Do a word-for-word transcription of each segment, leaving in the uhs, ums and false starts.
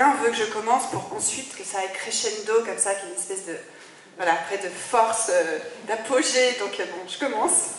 Alain veut que je commence pour ensuite que ça aille crescendo, comme ça, qu'il y ait une espèce de, voilà, après de force, euh, d'apogée. Donc euh, bon, je commence.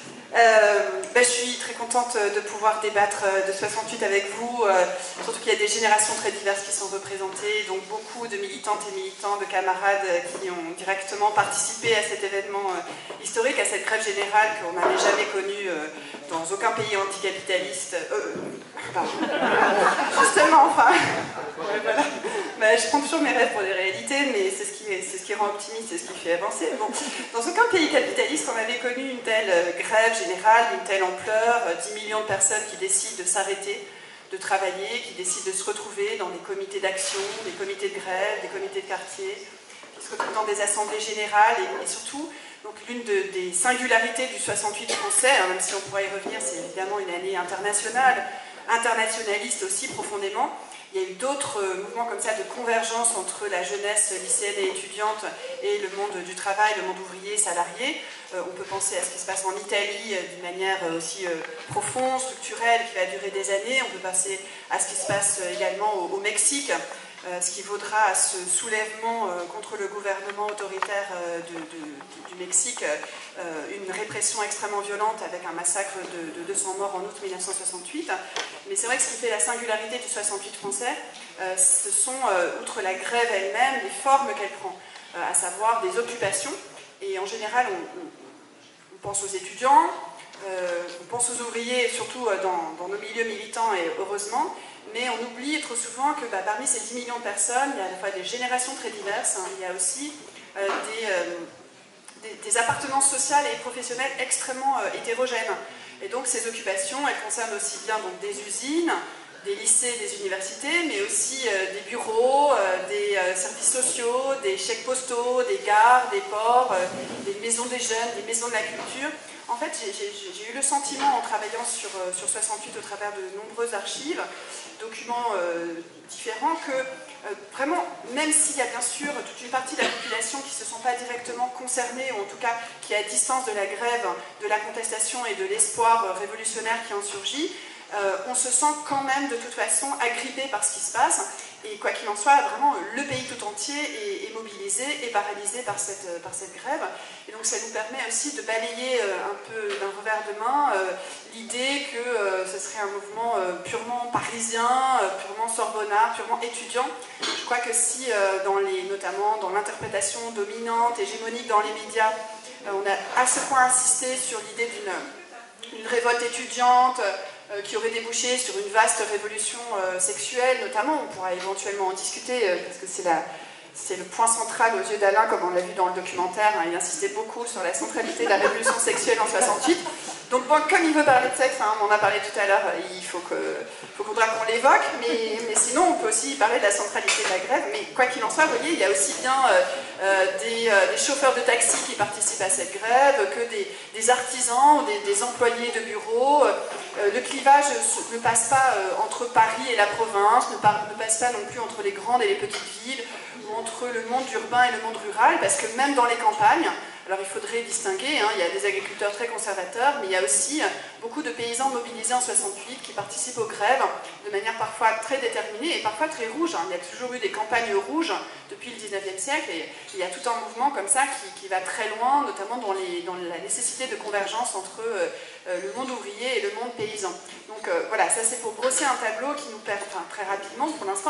Euh, ben, je suis très contente de pouvoir débattre de soixante-huit avec vous, euh, surtout qu'il y a des générations très diverses qui sont représentées, donc beaucoup de militantes et militants, de camarades qui ont directement participé à cet événement euh, historique, à cette grève générale qu'on n'avait jamais connue euh, dans aucun pays anticapitaliste. Euh, pardon. Justement, enfin, ouais, voilà. Ben, je prends toujours mes rêves pour des réalités, mais c'est ce qui, c'est ce qui rend optimiste, c'est ce qui fait avancer. Bon, dans aucun pays capitaliste, on avait connu une telle euh, grève générale, d'une telle ampleur, euh, dix millions de personnes qui décident de s'arrêter, de travailler, qui décident de se retrouver dans des comités d'action, des comités de grève, des comités de quartier, qui se retrouvent dans des assemblées générales, et, et surtout, donc l'une de, des singularités du soixante-huit français, hein, même si on pourrait y revenir, c'est évidemment une année internationale, internationaliste aussi profondément. Il y a eu d'autres mouvements comme ça de convergence entre la jeunesse lycéenne et étudiante et le monde du travail, le monde ouvrier, salarié. Euh, on peut penser à ce qui se passe en Italie euh, d'une manière aussi euh, profonde, structurelle, qui va durer des années. On peut penser à ce qui se passe également au, au Mexique, euh, ce qui vaudra à ce soulèvement euh, contre le gouvernement autoritaire euh, de, de, du Mexique euh, une répression extrêmement violente avec un massacre de, de deux cents morts en août mille neuf cent soixante-huit. Mais c'est vrai que ce qui fait la singularité du soixante-huit français, euh, ce sont, euh, outre la grève elle-même, les formes qu'elle prend, euh, à savoir des occupations. Et en général, on, on, on pense aux étudiants, euh, on pense aux ouvriers, surtout euh, dans, dans nos milieux militants, et heureusement, mais on oublie trop souvent que bah, parmi ces dix millions de personnes, il y a à la fois des générations très diverses, hein, il y a aussi euh, des, euh, des, des appartenances sociales et professionnelles extrêmement euh, hétérogènes. Et donc ces occupations, elles concernent aussi bien donc, des usines, des lycées, des universités, mais aussi euh, des bureaux, euh, des euh, services sociaux, des chèques postaux, des gares, des ports, euh, des maisons des jeunes, des maisons de la culture. En fait, j'ai eu le sentiment, en travaillant sur, euh, sur soixante-huit au travers de nombreuses archives, documents euh, différents, que euh, vraiment, même s'il y a bien sûr toute une partie de la population qui ne se sent pas directement concernée, ou en tout cas qui est à distance de la grève, de la contestation et de l'espoir euh, révolutionnaire qui en surgit, Euh, on se sent quand même de toute façon agrippé par ce qui se passe, et quoi qu'il en soit, vraiment le pays tout entier est, est mobilisé et paralysé par cette, par cette grève. Et donc ça nous permet aussi de balayer euh, un peu d'un revers de main euh, l'idée que euh, ce serait un mouvement euh, purement parisien, euh, purement sorbonnard, purement étudiant. Je crois que si, euh, dans les, notamment dans l'interprétation dominante, hégémonique dans les médias, euh, on a à ce point insisté sur l'idée d'une une révolte étudiante, Euh, qui aurait débouché sur une vaste révolution euh, sexuelle, notamment. On pourra éventuellement en discuter, euh, parce que c'est la... C'est le point central aux yeux d'Alain, comme on l'a vu dans le documentaire. Hein, il insistait beaucoup sur la centralité de la révolution sexuelle en soixante-huit. Donc bon, comme il veut parler de sexe, hein, on en a parlé tout à l'heure, il faut que, faut faudra qu'on l'évoque, mais, mais sinon on peut aussi parler de la centralité de la grève. Mais quoi qu'il en soit, vous voyez, il y a aussi bien euh, euh, des, euh, des chauffeurs de taxi qui participent à cette grève, que des, des artisans, des, des employés de bureaux. Euh, le clivage ne passe pas euh, entre Paris et la province, ne, par, ne passe pas non plus entre les grandes et les petites villes, ou entre le monde urbain et le monde rural, parce que même dans les campagnes, alors il faudrait distinguer, hein, il y a des agriculteurs très conservateurs, mais il y a aussi beaucoup de paysans mobilisés en soixante-huit qui participent aux grèves de manière parfois très déterminée et parfois très rouge. Hein. Il y a toujours eu des campagnes rouges depuis le dix-neuvième siècle, et il y a tout un mouvement comme ça qui, qui va très loin, notamment dans, les, dans la nécessité de convergence entre euh, le monde ouvrier et le monde paysan. Donc euh, voilà, ça c'est pour brosser un tableau qui nous perd, enfin, très rapidement pour l'instant,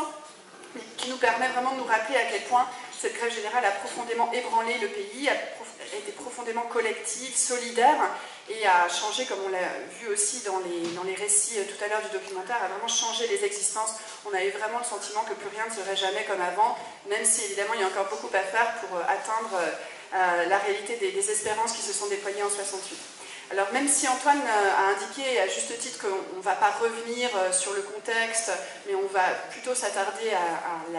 qui nous permet vraiment de nous rappeler à quel point cette grève générale a profondément ébranlé le pays, a, prof... a été profondément collective, solidaire, et a changé, comme on l'a vu aussi dans les, dans les récits tout à l'heure du documentaire, a vraiment changé les existences. On a eu vraiment le sentiment que plus rien ne serait jamais comme avant, même si évidemment il y a encore beaucoup à faire pour atteindre euh, la réalité des, des espérances qui se sont déployées en soixante-huit. Alors même si Antoine a indiqué à juste titre qu'on ne va pas revenir sur le contexte, mais on va plutôt s'attarder à, à, la,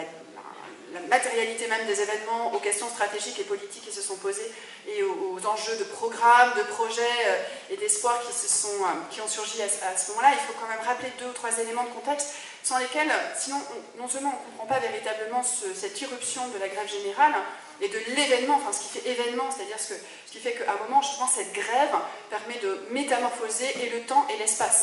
à la matérialité même des événements, aux questions stratégiques et politiques qui se sont posées et aux, aux enjeux de programmes, de projets et d'espoirs qui, se sont, qui ont surgi à, à ce moment-là, il faut quand même rappeler deux ou trois éléments de contexte sans lesquels, sinon, on, non seulement on ne comprend pas véritablement ce, cette irruption de la grève générale, et de l'événement, enfin ce qui fait événement, c'est-à-dire ce, ce qui fait qu'à un moment, justement, cette grève permet de métamorphoser et le temps et l'espace.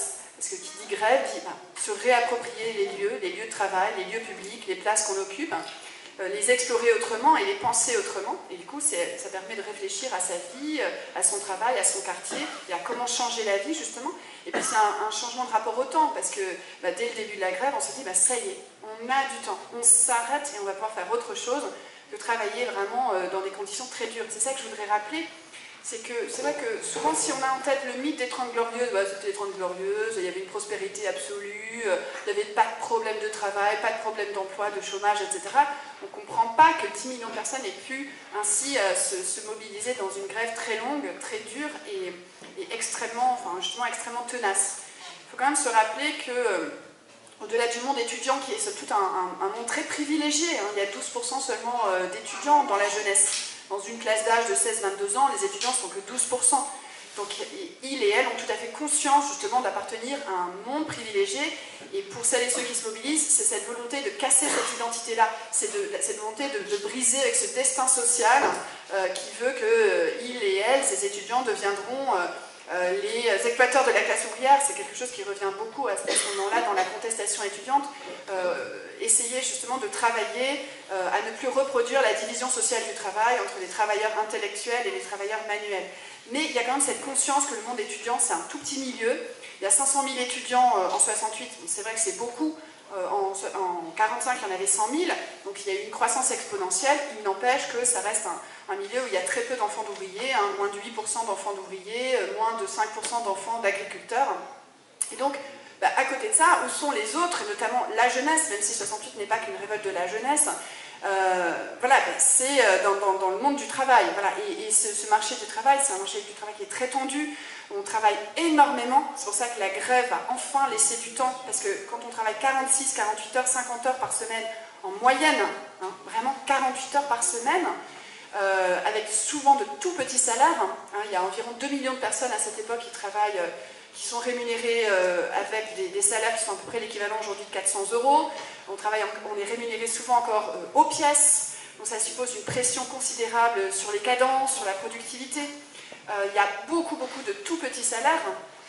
Parce que qui dit grève dit bah, se réapproprier les lieux, les lieux de travail, les lieux publics, les places qu'on occupe, euh, les explorer autrement et les penser autrement. Et du coup, ça permet de réfléchir à sa vie, à son travail, à son quartier, et à comment changer la vie, justement. Et puis c'est un, un changement de rapport au temps, parce que bah, dès le début de la grève, on se dit, bah, ça y est, on a du temps, on s'arrête et on va pouvoir faire autre chose que travailler vraiment euh, dans des conditions très dures. C'est ça que je voudrais rappeler. C'est que c'est vrai que souvent, si on a en tête le mythe des Trente Glorieuses, bah, c'était les Trente Glorieuses, il y avait une prospérité absolue, euh, il n'y avait pas de problème de travail, pas de problème d'emploi, de chômage, et cetera. On ne comprend pas que dix millions de personnes aient pu ainsi euh, se, se mobiliser dans une grève très longue, très dure et, et extrêmement, enfin, justement extrêmement tenace. Il faut quand même se rappeler que, euh, au-delà du monde étudiant, qui est tout un, un, un monde très privilégié, hein, il y a douze pour cent seulement euh, d'étudiants dans la jeunesse. Dans une classe d'âge de seize à vingt-deux ans, les étudiants ne sont que douze pour cent. Donc ils et elles ont tout à fait conscience justement d'appartenir à un monde privilégié. Et pour celles et ceux qui se mobilisent, c'est cette volonté de casser cette identité-là. C'est cette volonté de, de briser avec ce destin social euh, qui veut qu'ils euh, et elles, ces étudiants, deviendront euh, euh, les exploiteurs de la classe ouvrière. C'est quelque chose qui revient beaucoup à ce moment-là dans la contestation étudiante. Euh, essayer justement de travailler euh, à ne plus reproduire la division sociale du travail entre les travailleurs intellectuels et les travailleurs manuels. Mais il y a quand même cette conscience que le monde étudiant, c'est un tout petit milieu. Il y a cinq cent mille étudiants euh, en soixante-huit, c'est vrai que c'est beaucoup. Euh, en, en quarante-cinq, il y en avait cent mille, donc il y a eu une croissance exponentielle. Il n'empêche que ça reste un, un milieu où il y a très peu d'enfants d'ouvriers, hein, moins de huit pour cent d'enfants d'ouvriers, euh, moins de cinq pour cent d'enfants d'agriculteurs. Et donc, bah, à côté de ça, où sont les autres, et notamment la jeunesse, même si soixante-huit n'est pas qu'une révolte de la jeunesse, euh, voilà, bah, c'est dans, dans, dans le monde du travail. Voilà. Et, et ce, ce marché du travail, c'est un marché du travail qui est très tendu, où on travaille énormément. C'est pour ça que la grève va enfin laisser du temps, parce que quand on travaille quarante-six, quarante-huit heures, cinquante heures par semaine, en moyenne, hein, vraiment quarante-huit heures par semaine, euh, avec souvent de tout petits salaires, hein, il y a environ deux millions de personnes à cette époque qui travaillent, euh, qui sont rémunérés euh, avec des, des salaires qui sont à peu près l'équivalent aujourd'hui de quatre cents euros. On, travaille, on est rémunéré souvent encore euh, aux pièces, donc ça suppose une pression considérable sur les cadences, sur la productivité. Euh, il y a beaucoup, beaucoup de tout petits salaires,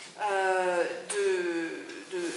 euh, de, de,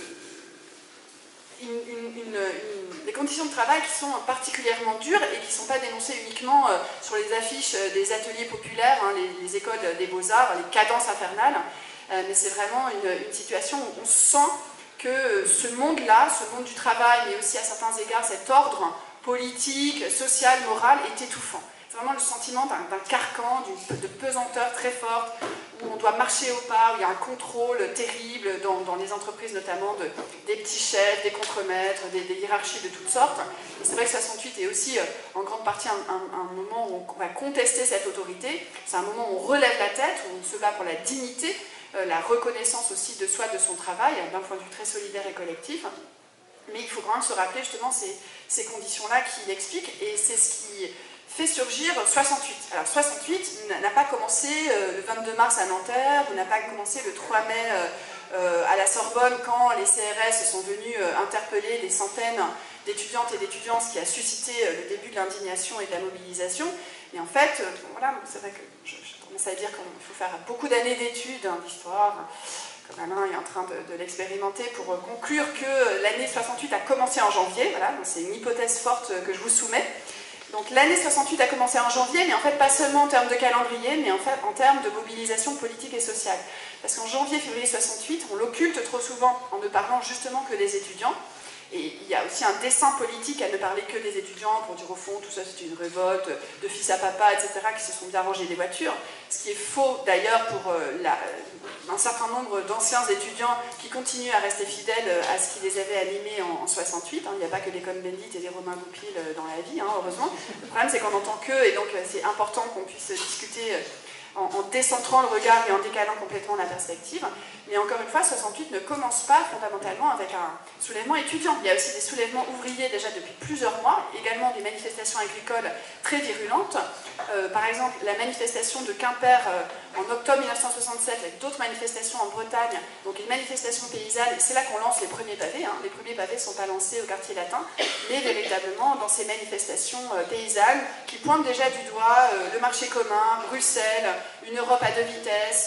une, une, une, une, des conditions de travail qui sont particulièrement dures et qui ne sont pas dénoncées uniquement euh, sur les affiches des ateliers populaires, hein, les, les écoles des beaux-arts, les cadences infernales. Euh, mais c'est vraiment une, une situation où on sent que ce monde-là, ce monde du travail, mais aussi à certains égards cet ordre politique, social, moral, est étouffant. C'est vraiment le sentiment d'un carcan, de pesanteur très forte, où on doit marcher au pas, où il y a un contrôle terrible dans, dans les entreprises notamment, de, des petits chefs, des contremaîtres, des, des hiérarchies de toutes sortes. Et c'est vrai que soixante-huit est aussi euh, en grande partie un, un, un moment où on va contester cette autorité. C'est un moment où on relève la tête, où on se bat pour la dignité, la reconnaissance aussi de soi, de son travail, d'un point de vue très solidaire et collectif. Mais il faut quand même se rappeler justement ces, ces conditions-là qui l'expliquent, et c'est ce qui fait surgir soixante-huit. Alors soixante-huit n'a pas commencé le vingt-deux mars à Nanterre, ou n'a pas commencé le trois mai euh, à la Sorbonne, quand les C R S sont venus euh, interpeller des centaines d'étudiantes et d'étudiants, ce qui a suscité euh, le début de l'indignation et de la mobilisation. Et en fait, euh, voilà, c'est vrai que je, je commence à dire qu'il faut faire beaucoup d'années d'études hein, d'histoire, comme Alain est en train de, de l'expérimenter, pour euh, conclure que l'année soixante-huit a commencé en janvier. Voilà, c'est une hypothèse forte que je vous soumets. Donc l'année soixante-huit a commencé en janvier, mais en fait pas seulement en termes de calendrier, mais en fait en termes de mobilisation politique et sociale. Parce qu'en janvier-février soixante-huit, on l'occulte trop souvent en ne parlant justement que des étudiants. Et il y a aussi un dessein politique à ne parler que des étudiants pour dire au fond tout ça c'est une révolte de fils à papa, et cetera, qui se sont bien rangés des voitures. Ce qui est faux d'ailleurs pour euh, la, un certain nombre d'anciens étudiants qui continuent à rester fidèles à ce qui les avait animés en, en soixante-huit. Hein. Il n'y a pas que les Cohn-Bendit et les Romain Goupil dans la vie, hein, heureusement. Le problème c'est qu'on entend qu'eux, et donc c'est important qu'on puisse discuter en, en décentrant le regard et en décalant complètement la perspective. Mais encore une fois, soixante-huit ne commence pas fondamentalement avec un soulèvement étudiant. Il y a aussi des soulèvements ouvriers déjà depuis plusieurs mois, également des manifestations agricoles très virulentes. Euh, par exemple, la manifestation de Quimper euh, en octobre mille neuf cent soixante-sept, avec d'autres manifestations en Bretagne, donc une manifestation paysanne, et c'est là qu'on lance les premiers pavés. Hein. Les premiers pavés ne sont pas lancés au quartier latin, mais véritablement dans ces manifestations euh, paysannes qui pointent déjà du doigt euh, le marché commun, Bruxelles, une Europe à deux vitesses,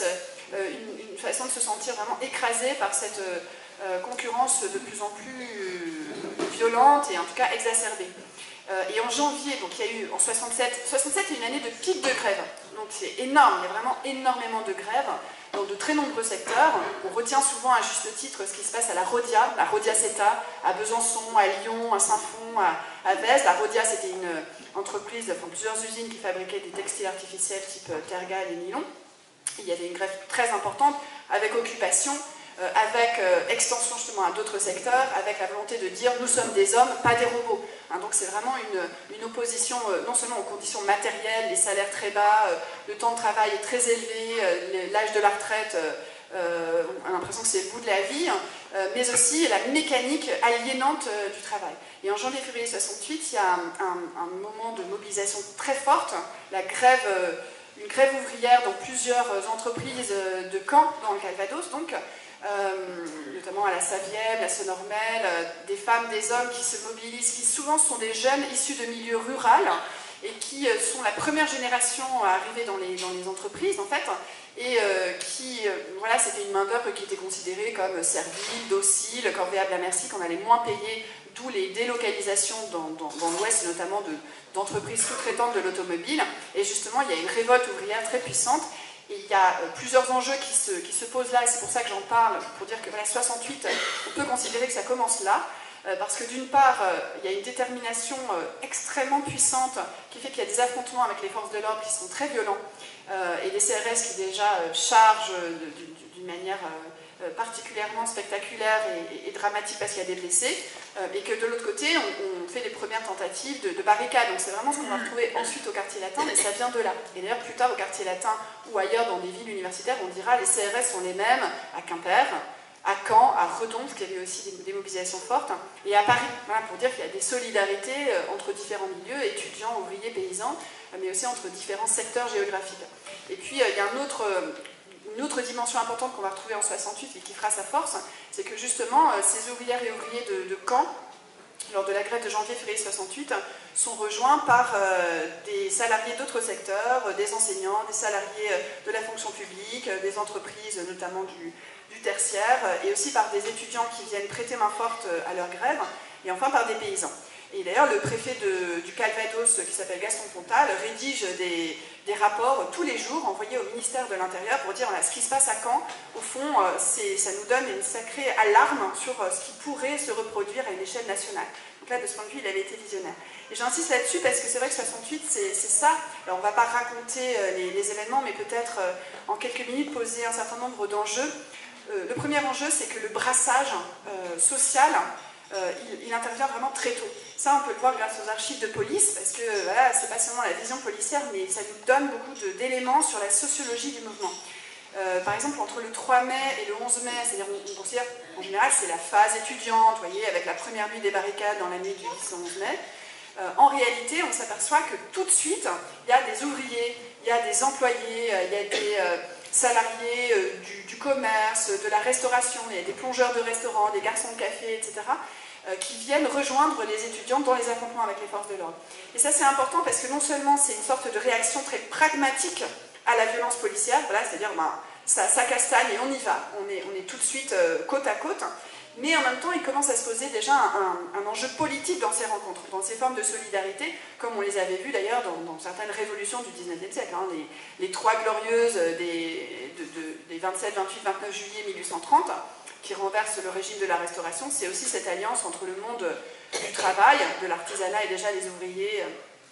euh, une, une façon de se sentir vraiment écrasé par cette euh, concurrence de plus en plus euh, violente et en tout cas exacerbée. Euh, et en janvier, donc il y a eu en soixante-sept, soixante-sept est une année de pic de grève, donc c'est énorme, il y a vraiment énormément de grèves dans de très nombreux secteurs. On retient souvent à juste titre ce qui se passe à la Rhodia, la Rhodia Seta, à Besançon, à Lyon, à Saint-Fond, à, à Vèze. La Rhodia, c'était une entreprise, enfin plusieurs usines qui fabriquaient des textiles artificiels type Tergal et nylon. Il y avait une grève très importante avec occupation, euh, avec euh, extension justement à d'autres secteurs, avec la volonté de dire nous sommes des hommes, pas des robots. Hein, donc c'est vraiment une, une opposition euh, non seulement aux conditions matérielles, les salaires très bas, euh, le temps de travail est très élevé, euh, l'âge de la retraite, euh, euh, on a l'impression que c'est le bout de la vie, euh, mais aussi la mécanique aliénante euh, du travail. Et en janvier-février soixante-huit, il y a un, un, un moment de mobilisation très forte, la grève... Euh, une grève ouvrière dans plusieurs entreprises de Caen, dans le Calvados, donc, euh, notamment à la Savième, la Sonormel, euh, des femmes, des hommes qui se mobilisent, qui souvent sont des jeunes issus de milieux ruraux et qui euh, sont la première génération à arriver dans les, dans les entreprises, en fait, et euh, qui, euh, voilà, c'était une main-d'œuvre qui était considérée comme servile, docile, corvéable à merci, qu'on allait moins payer, d'où les délocalisations dans, dans, dans l'Ouest, notamment de d'entreprises sous-traitantes de l'automobile. Et justement, il y a une révolte ouvrière très puissante. Et il y a euh, plusieurs enjeux qui se, qui se posent là, et c'est pour ça que j'en parle, pour dire que voilà, soixante-huit, on peut considérer que ça commence là, euh, parce que d'une part, euh, il y a une détermination euh, extrêmement puissante qui fait qu'il y a des affrontements avec les forces de l'ordre qui sont très violents, euh, et des C R S qui déjà euh, chargent euh, d'une manière... Euh, particulièrement spectaculaire et, et, et dramatique parce qu'il y a des blessés, euh, et que de l'autre côté, on, on fait les premières tentatives de, de barricades. Donc c'est vraiment ce qu'on va retrouver ensuite au quartier latin, mais ça vient de là. Et d'ailleurs, plus tard, au quartier latin ou ailleurs dans des villes universitaires, on dira les C R S sont les mêmes à Quimper, à Caen, à Redon, parce qu'il y avait aussi des, des mobilisations fortes, et à Paris, voilà, pour dire qu'il y a des solidarités euh, entre différents milieux, étudiants, ouvriers, paysans, euh, mais aussi entre différents secteurs géographiques. Et puis, euh, il y a un autre... Euh, Une autre dimension importante qu'on va retrouver en soixante-huit et qui fera sa force, c'est que justement, ces ouvrières et ouvriers de, de Caen, lors de la grève de janvier-février soixante-huit, sont rejoints par euh, des salariés d'autres secteurs, euh, des enseignants, des salariés euh, de la fonction publique, euh, des entreprises, notamment du, du tertiaire, euh, et aussi par des étudiants qui viennent prêter main forte euh, à leur grève, et enfin par des paysans. Et d'ailleurs, le préfet de, du Calvados, qui s'appelle Gaston Pontal, rédige des, des rapports tous les jours envoyés au ministère de l'Intérieur pour dire voilà, ce qui se passe à Caen, au fond, euh, ça nous donne une sacrée alarme sur euh, ce qui pourrait se reproduire à une échelle nationale. Donc là, de ce point de vue, il avait été visionnaire. Et j'insiste là-dessus parce que c'est vrai que soixante-huit, c'est ça. Alors, on ne va pas raconter euh, les, les événements, mais peut-être euh, en quelques minutes poser un certain nombre d'enjeux. Euh, le premier enjeu, c'est que le brassage euh, social, Euh, il, il intervient vraiment très tôt. Ça, on peut le voir grâce aux archives de police, parce que voilà, c'est pas seulement la vision policière, mais ça nous donne beaucoup d'éléments sur la sociologie du mouvement. Euh, par exemple, entre le trois mai et le onze mai, c'est-à-dire on, on considère en général c'est la phase étudiante, vous voyez, avec la première nuit des barricades dans la nuit du dix au onze mai. Euh, en réalité, on s'aperçoit que tout de suite, il y a des ouvriers, il y a des employés, euh, il y a des euh, salariés euh, du, du commerce, de la restauration, il y a des plongeurs de restaurants, des garçons de café, et cetera, euh, qui viennent rejoindre les étudiants dans les affrontements avec les forces de l'ordre. Et ça, c'est important parce que non seulement c'est une sorte de réaction très pragmatique à la violence policière, voilà, c'est-à-dire ben, ça, ça castagne et on y va, on est, on est tout de suite euh, côte à côte, mais en même temps, il commence à se poser déjà un, un, un enjeu politique dans ces rencontres, dans ces formes de solidarité, comme on les avait vues d'ailleurs dans, dans certaines révolutions du dix-neuvième siècle. Hein, les, les trois glorieuses des, de, de, des vingt-sept, vingt-huit, vingt-neuf juillet mille huit cent trente, qui renversent le régime de la Restauration, c'est aussi cette alliance entre le monde du travail, de l'artisanat et déjà les ouvriers,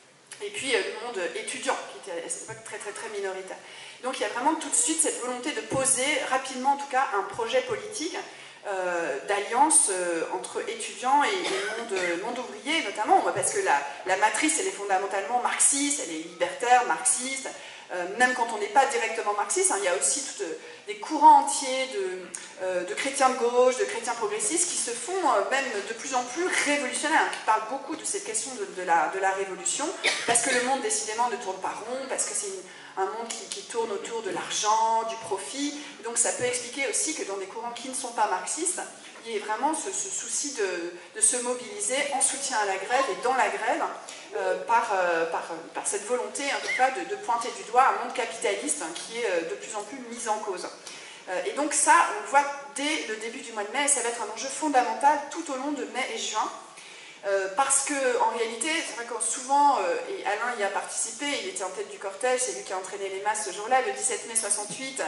et puis le monde étudiant, qui était à cette époque très très très minoritaire. Donc il y a vraiment tout de suite cette volonté de poser rapidement en tout cas un projet politique Euh, d'alliance euh, entre étudiants et, et monde, monde ouvrier notamment, parce que la, la matrice elle est fondamentalement marxiste, elle est libertaire, marxiste, euh, même quand on n'est pas directement marxiste, hein, il y a aussi tout, euh, des courants entiers de, euh, de chrétiens de gauche, de chrétiens progressistes qui se font euh, même de plus en plus révolutionnaires, hein, qui parlent beaucoup de cette question de, de, la, de la révolution, parce que le monde décidément ne tourne pas rond, parce que c'est une un monde qui, qui tourne autour de l'argent, du profit. Donc ça peut expliquer aussi que dans des courants qui ne sont pas marxistes, il il y ait vraiment ce, ce souci de, de se mobiliser en soutien à la grève et dans la grève, euh, par, euh, par, par cette volonté en tout cas de, de pointer du doigt un monde capitaliste hein, qui est de plus en plus mis en cause. Euh, et donc ça, on le voit dès le début du mois de mai, et ça va être un enjeu fondamental tout au long de mai et juin. Euh, parce qu'en réalité, c'est vrai que souvent, euh, et Alain y a participé, il était en tête du cortège, c'est lui qui a entraîné les masses ce jour-là, le dix-sept mai soixante-huit,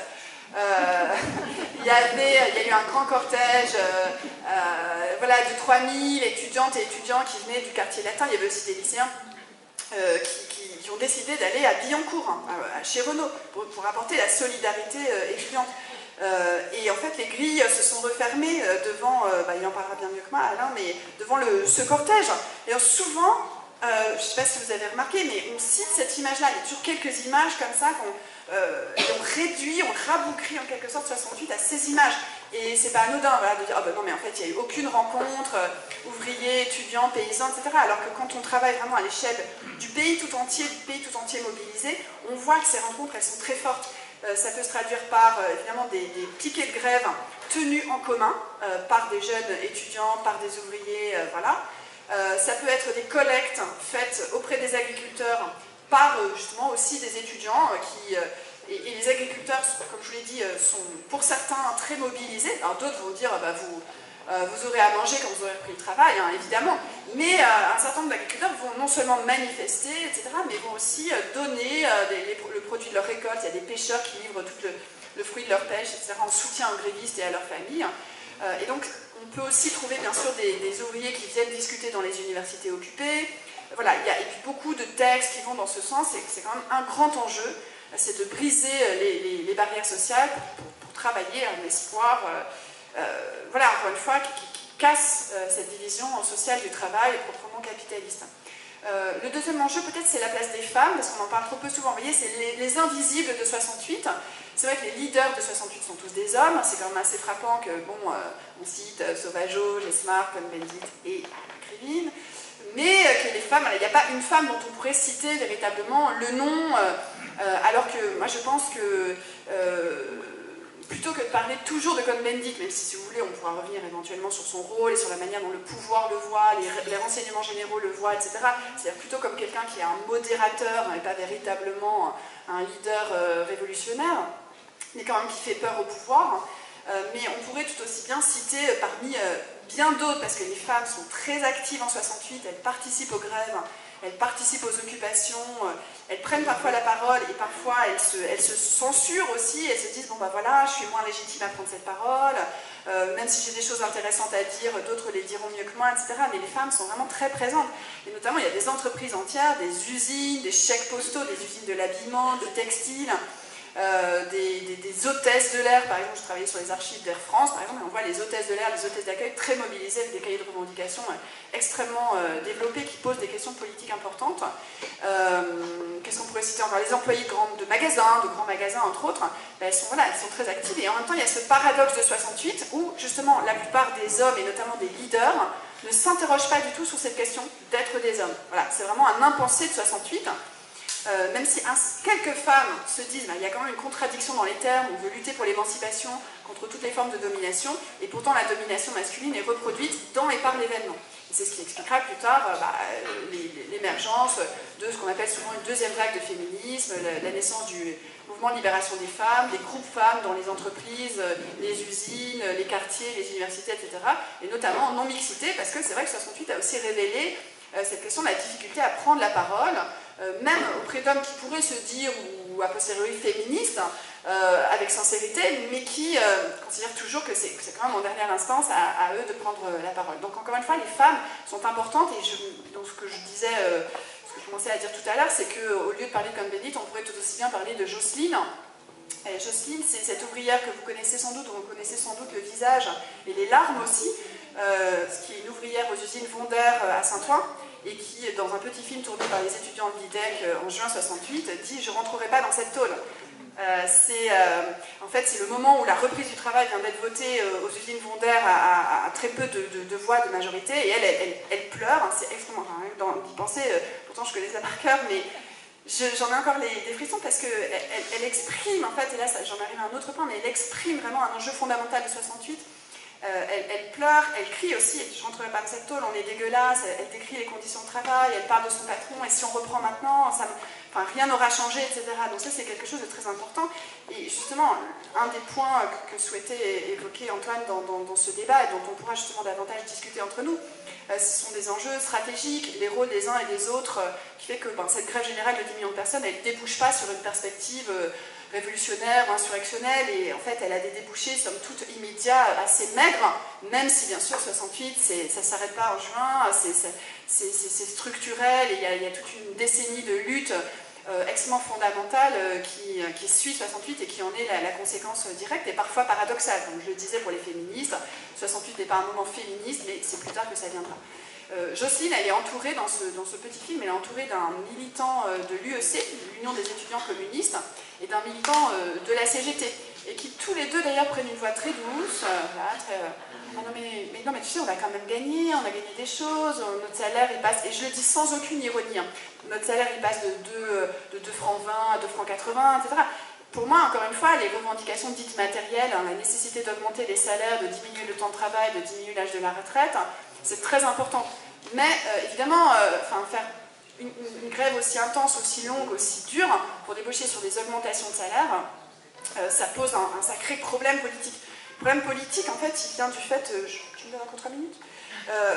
euh, il, y avait, il y a eu un grand cortège euh, euh, voilà, de trois mille étudiantes et étudiants qui venaient du quartier latin, il y avait aussi des lycéens euh, qui, qui, qui ont décidé d'aller à Billancourt, hein, à, chez Renault, pour, pour apporter la solidarité euh, étudiante. Euh, et en fait, les grilles se sont refermées euh, devant, euh, bah, il en parlera bien mieux que moi, Alain, mais devant le, ce cortège. Et alors, souvent, euh, je ne sais pas si vous avez remarqué, mais on cite cette image-là. Il y a toujours quelques images comme ça qu'on euh, réduit, on raboucrit en quelque sorte soixante-huit à ces images. Et c'est pas anodin voilà, de dire oh ben non, mais en fait, il n'y a eu aucune rencontre, euh, ouvriers, étudiants, paysans, et cetera. Alors que quand on travaille vraiment à l'échelle du pays tout entier, du pays tout entier mobilisé, on voit que ces rencontres, elles sont très fortes. Euh, ça peut se traduire par euh, évidemment des, des tickets de grève tenus en commun euh, par des jeunes étudiants, par des ouvriers, euh, voilà. Euh, ça peut être des collectes faites auprès des agriculteurs par euh, justement aussi des étudiants euh, qui, euh, et, et les agriculteurs, comme je vous l'ai dit, euh, sont pour certains très mobilisés. Alors d'autres vont dire, bah, vous, euh, vous aurez à manger quand vous aurez repris le travail, hein, évidemment. Mais euh, un certain nombre d'agriculteurs vont non seulement manifester, et cetera, mais vont aussi euh, donner euh, des, les, le produit de leur récolte. Il y a des pêcheurs qui livrent tout le, le fruit de leur pêche, et cetera, en soutien aux grévistes et à leurs familles. Euh, et donc, on peut aussi trouver, bien sûr, des, des ouvriers qui viennent discuter dans les universités occupées. Voilà, il y a et puis beaucoup de textes qui vont dans ce sens, et c'est quand même un grand enjeu, c'est de briser les, les, les barrières sociales pour, pour, pour travailler un espoir, euh, euh, voilà, encore une fois, qui, qui, qui casse euh, cette division sociale du travail proprement capitaliste. Euh, le deuxième enjeu, peut-être, c'est la place des femmes, parce qu'on en parle trop peu souvent. Vous voyez, c'est les, les invisibles de soixante-huit. C'est vrai que les leaders de soixante-huit sont tous des hommes. C'est quand même assez frappant que, bon, euh, on cite euh, Sauvageau, Gesmar, Cohn-Bendit et Krivine, mais euh, que les femmes, il n'y a pas une femme dont on pourrait citer véritablement le nom, euh, euh, alors que moi je pense que euh, plutôt que de parler toujours de Cohn-Bendit, même si, si vous voulez, on pourra revenir éventuellement sur son rôle et sur la manière dont le pouvoir le voit, les, les renseignements généraux le voient, et cetera. C'est-à-dire plutôt comme quelqu'un qui est un modérateur et pas véritablement un leader euh, révolutionnaire, mais quand même qui fait peur au pouvoir. Euh, mais on pourrait tout aussi bien citer euh, parmi euh, bien d'autres, parce que les femmes sont très actives en soixante-huit, elles participent aux grèves, elles participent aux occupations, euh, elles prennent parfois la parole et parfois elles se, elles se censurent aussi, elles se disent bon bah voilà, je suis moins légitime à prendre cette parole, euh, même si j'ai des choses intéressantes à dire, d'autres les diront mieux que moi, et cetera. Mais les femmes sont vraiment très présentes. Et notamment, il y a des entreprises entières, des usines, des chèques postaux, des usines de l'habillement, du textile, Euh, des, des, des hôtesses de l'air. Par exemple, je travaillais sur les archives d'Air France, par exemple, et on voit les hôtesses de l'air, les hôtesses d'accueil très mobilisées avec des cahiers de revendications euh, extrêmement euh, développés qui posent des questions politiques importantes. Euh, Qu'est-ce qu'on pourrait citer encore? Les employés de, grands, de magasins, de grands magasins entre autres, ben, elles, sont, voilà, elles sont très actives, et en même temps il y a ce paradoxe de soixante-huit où justement la plupart des hommes, et notamment des leaders, ne s'interrogent pas du tout sur cette question d'être des hommes. Voilà, c'est vraiment un impensé de soixante-huit. Euh, même si un, quelques femmes se disent bah, il y a quand même une contradiction dans les termes, on veut lutter pour l'émancipation contre toutes les formes de domination, et pourtant la domination masculine est reproduite dans et par l'événement. Et c'est ce qui expliquera plus tard euh, bah, l'émergence de ce qu'on appelle souvent une deuxième vague de féminisme, la, la naissance du mouvement de libération des femmes, des groupes femmes dans les entreprises, les usines, les quartiers, les universités, et cetera. Et notamment en non-mixité, parce que c'est vrai que soixante-huit a aussi révélé euh, cette question de la difficulté à prendre la parole, Euh, même auprès d'hommes qui pourraient se dire, ou a posteriori féministes, euh, avec sincérité, mais qui euh, considèrent toujours que c'est quand même en dernière instance à, à eux de prendre la parole. Donc encore une fois, les femmes sont importantes, et je, donc ce que je disais, euh, ce que je commençais à dire tout à l'heure, c'est qu'au lieu de parler de Cohn-Bendit, on pourrait tout aussi bien parler de Jocelyne. Et Jocelyne, c'est cette ouvrière que vous connaissez sans doute, dont vous connaissez sans doute le visage et les larmes aussi, euh, qui est une ouvrière aux usines Vonder à Saint-Ouen, et qui, dans un petit film tourné par les étudiants de l'I D E C en juin soixante-huit, dit « Je ne rentrerai pas dans cette tôle ». Euh, c'est euh, en fait, c'est le moment où la reprise du travail vient d'être votée euh, aux usines Vonder à, à, à très peu de, de, de voix de majorité, et elle, elle, elle, elle pleure, hein, c'est extrêmement rare d'y penser, euh, pourtant je connais ça par cœur, mais j'en ai encore les, des frissons, parce qu'elle elle, elle exprime, en fait, et là j'en arrive à un autre point, mais elle exprime vraiment un enjeu fondamental de soixante-huit. Euh, elle, elle pleure, elle crie aussi, je ne rentrerai pas dans cette tôle, on est dégueulasse, elle, elle décrit les conditions de travail, elle parle de son patron, et si on reprend maintenant, ça, enfin, rien n'aura changé, et cetera. Donc ça, c'est quelque chose de très important. Et justement, un des points que, que souhaitait évoquer Antoine dans, dans, dans ce débat, et dont on pourra justement davantage discuter entre nous, euh, ce sont des enjeux stratégiques, les rôles des uns et des autres, euh, qui fait que ben, cette grève générale de dix millions de personnes, elle ne débouche pas sur une perspective euh, révolutionnaire ou insurrectionnelle, et en fait elle a des débouchés somme toute immédiats, assez maigres, même si bien sûr soixante-huit ça ne s'arrête pas en juin, c'est structurel, et il y, a, il y a toute une décennie de lutte euh, extrêmement fondamentale euh, qui, qui suit soixante-huit et qui en est la, la conséquence directe et parfois paradoxale. Comme je le disais pour les féministes, soixante-huit n'est pas un moment féministe, mais c'est plus tard que ça viendra. Euh, Jocelyne, elle est entourée, dans ce, dans ce petit film, elle est entourée d'un militant euh, de l'U E C, l'Union des étudiants communistes, et d'un militant euh, de la C G T, et qui tous les deux d'ailleurs prennent une voix très douce, euh, là, très, euh, ah non, mais, mais non mais tu sais, on a quand même gagné, on a gagné des choses, notre salaire il passe, et je le dis sans aucune ironie, hein, notre salaire il passe de deux francs vingt à deux francs quatre-vingts, et cetera. Pour moi, encore une fois, les revendications dites matérielles, hein, la nécessité d'augmenter les salaires, de diminuer le temps de travail, de diminuer l'âge de la retraite, hein, c'est très important. Mais euh, évidemment, euh, enfin, faire une, une, une grève aussi intense, aussi longue, aussi dure, pour débaucher sur des augmentations de salaire, euh, ça pose un, un sacré problème politique. Le problème politique, en fait, il vient du fait... Euh, je, tu me donnes encore trois minutes euh,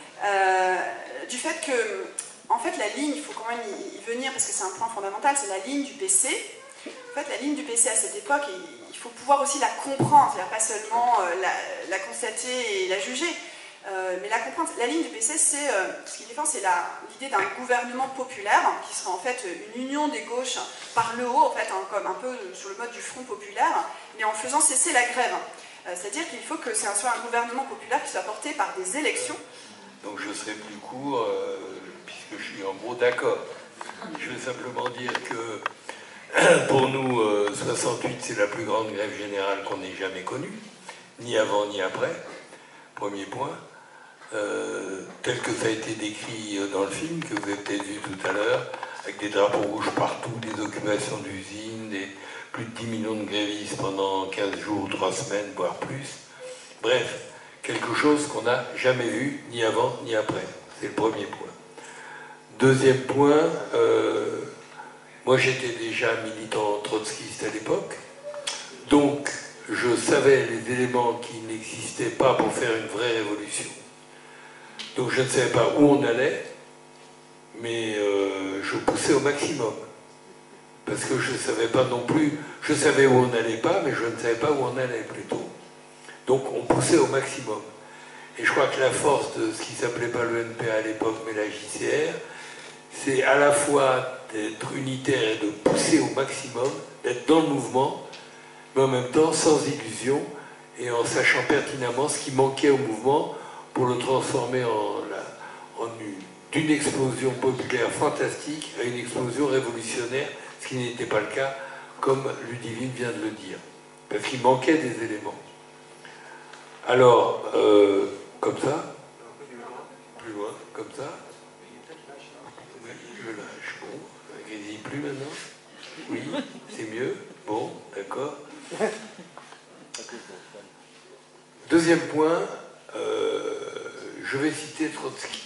euh, Du fait que, en fait, la ligne, il faut quand même y, y venir, parce que c'est un point fondamental, c'est la ligne du P C. En fait, la ligne du P C à cette époque, il faut pouvoir aussi la comprendre, c'est-à-dire pas seulement euh, la, la constater et la juger, euh, mais la comprendre. La ligne du P C, c'est euh, ce qu'il défend, c'est l'idée d'un gouvernement populaire qui serait en fait une union des gauches par le haut, en fait, hein, comme un peu sur le mode du Front populaire, mais en faisant cesser la grève. Euh, C'est-à-dire qu'il faut que ce soit un gouvernement populaire qui soit porté par des élections. Donc je serai plus court, euh, puisque je suis en gros d'accord. Je veux simplement dire que pour nous, euh, soixante-huit, c'est la plus grande grève générale qu'on ait jamais connue, ni avant ni après. Premier point. Euh, tel que ça a été décrit dans le film, que vous avez peut-être vu tout à l'heure, avec des drapeaux rouges partout, des occupations d'usines, des plus de dix millions de grévistes pendant quinze jours, trois semaines, voire plus. Bref, quelque chose qu'on n'a jamais vu, ni avant ni après. C'est le premier point. Deuxième point, euh, moi j'étais déjà militant trotskiste à l'époque, donc je savais les éléments qui n'existaient pas pour faire une vraie révolution. Donc je ne savais pas où on allait, mais euh, je poussais au maximum. Parce que je ne savais pas non plus, je savais où on n'allait pas, mais je ne savais pas où on allait plutôt. Donc on poussait au maximum. Et je crois que la force de ce qui ne s'appelait pas le N P A à l'époque, mais la J C R, c'est à la fois d'être unitaire et de pousser au maximum, d'être dans le mouvement, mais en même temps sans illusion et en sachant pertinemment ce qui manquait au mouvement pour le transformer en, la, en une, d'une explosion populaire fantastique à une explosion révolutionnaire, ce qui n'était pas le cas, comme Ludivine vient de le dire, parce qu'il manquait des éléments. Alors, euh, comme ça, plus loin, comme ça, oui, je lâche, bon, ça ne grésille plus maintenant, oui, c'est mieux, bon, d'accord. Deuxième point, euh, je vais citer Trotsky.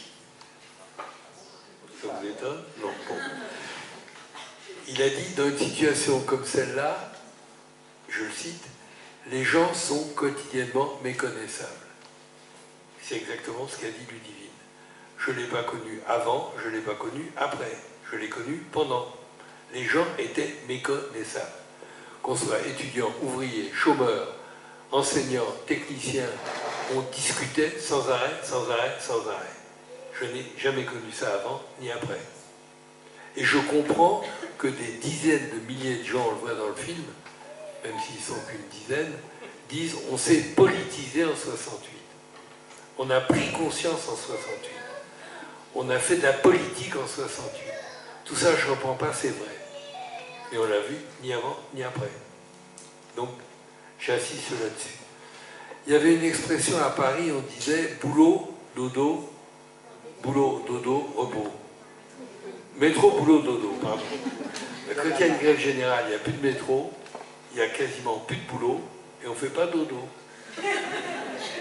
Ça vous étonne? Non, bon. Il a dit, dans une situation comme celle-là, je le cite, les gens sont quotidiennement méconnaissables. C'est exactement ce qu'a dit Ludivine. Je ne l'ai pas connu avant, je ne l'ai pas connu après, je l'ai connu pendant. Les gens étaient méconnaissables. Qu'on soit étudiant, ouvrier, chômeur, enseignant, technicien, on discutait sans arrêt, sans arrêt, sans arrêt. Je n'ai jamais connu ça avant ni après. Et je comprends que des dizaines de milliers de gens, on le voit dans le film, même s'ils ne sont qu'une dizaine, disent on s'est politisé en soixante-huit. On a pris conscience en soixante-huit. On a fait de la politique en soixante-huit. Tout ça, je ne reprends pas, c'est vrai. Mais on l'a vu ni avant ni après. Donc, j'insiste là-dessus. Il y avait une expression à Paris, on disait boulot, dodo, boulot, dodo, repos. Métro, boulot, dodo, pardon. Quand il y a une grève générale, il n'y a plus de métro, il n'y a quasiment plus de boulot, et on ne fait pas dodo.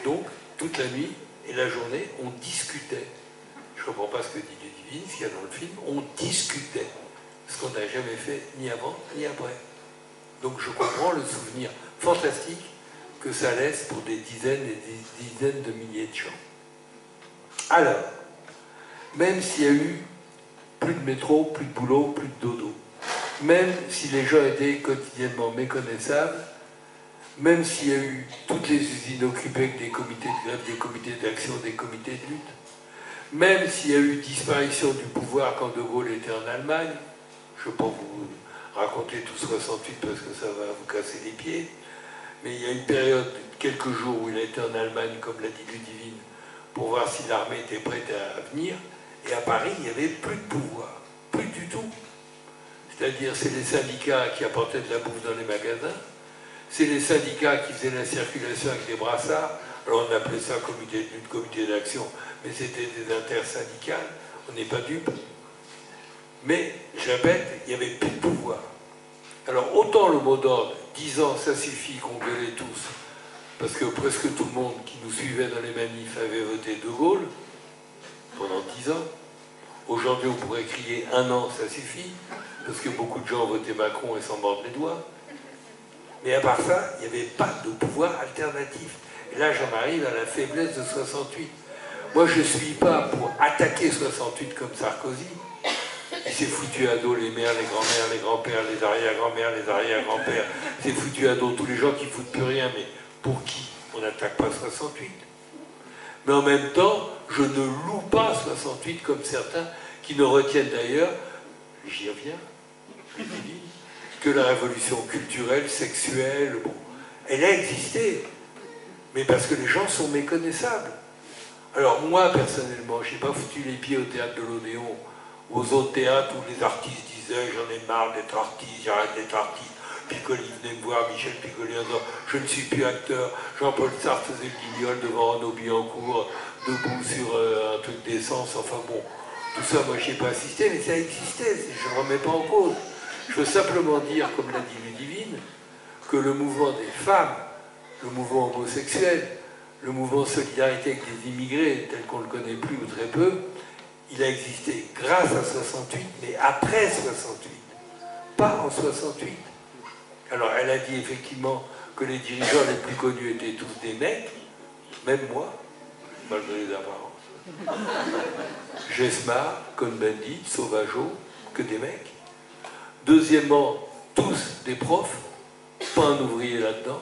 Donc, toute la nuit et la journée, on discutait. Je ne comprends pas ce que dit Ludivine, ce qu'il y a dans le film. On discutait. Ce qu'on n'a jamais fait ni avant ni après. Donc je comprends le souvenir fantastique que ça laisse pour des dizaines et des dizaines de milliers de gens. Alors, même s'il y a eu plus de métro, plus de boulot, plus de dodo, même si les gens étaient quotidiennement méconnaissables, même s'il y a eu toutes les usines occupées avec des comités de grève, des comités d'action, des comités de lutte, même s'il y a eu disparition du pouvoir quand De Gaulle était en Allemagne, je ne vais pas vous raconter tout soixante-huit parce que ça va vous casser les pieds, mais il y a une période, quelques jours, où il a été en Allemagne, comme l'a dit Ludivine, pour voir si l'armée était prête à venir, et à Paris, il n'y avait plus de pouvoir, plus du tout. C'est-à-dire, c'est les syndicats qui apportaient de la bouffe dans les magasins, c'est les syndicats qui faisaient la circulation avec des brassards, alors on appelait ça comité de lutte, comité d'action, mais c'était des intersyndicales, on n'est pas dupes. Mais, je répète, il n'y avait plus de pouvoir. Alors, autant le mot d'ordre, dix ans, ça suffit, qu'on gueulait tous, parce que presque tout le monde qui nous suivait dans les manifs avait voté De Gaulle, pendant dix ans. Aujourd'hui, on pourrait crier un an, ça suffit, parce que beaucoup de gens ont voté Macron et s'en mordent les doigts. Mais à part ça, il n'y avait pas de pouvoir alternatif. Et là, j'en arrive à la faiblesse de soixante-huit. Moi, je ne suis pas pour attaquer soixante-huit comme Sarkozy. Il s'est foutu à dos les mères, les grands-mères, les grands-pères, les arrière-grands-mères, les arrière-grands-pères. Il s'est foutu à dos tous les gens qui foutent plus rien. Mais pour qui on n'attaque pas soixante-huit? Mais en même temps, je ne loue pas soixante-huit comme certains qui ne retiennent d'ailleurs, j'y reviens, que la révolution culturelle, sexuelle, bon, elle a existé, mais parce que les gens sont méconnaissables. Alors moi, personnellement, je n'ai pas foutu les pieds au théâtre de l'Odéon, aux autres théâtres où les artistes disaient « j'en ai marre d'être artiste, j'arrête d'être artiste ». Piccoli venait me voir, Michel Piccoli en disant « je ne suis plus acteur ». Jean-Paul Sartre faisait le guignol devant Renaud Billancourt, debout sur euh, un truc d'essence, enfin bon. Tout ça, moi, je n'y ai pas assisté, mais ça existait, je ne remets pas en cause. Je veux simplement dire, comme l'a dit Ludivine, que le mouvement des femmes, le mouvement homosexuel, le mouvement solidarité avec les immigrés, tel qu'on ne le connaît plus ou très peu, il a existé grâce à soixante-huit, mais après soixante-huit, pas en soixante-huit. Alors, elle a dit effectivement que les dirigeants les plus connus étaient tous des mecs, même moi, malgré les apparences. Gesmar, Cohn-Bendit, Sauvageau, que des mecs. Deuxièmement, tous des profs, pas un ouvrier là-dedans.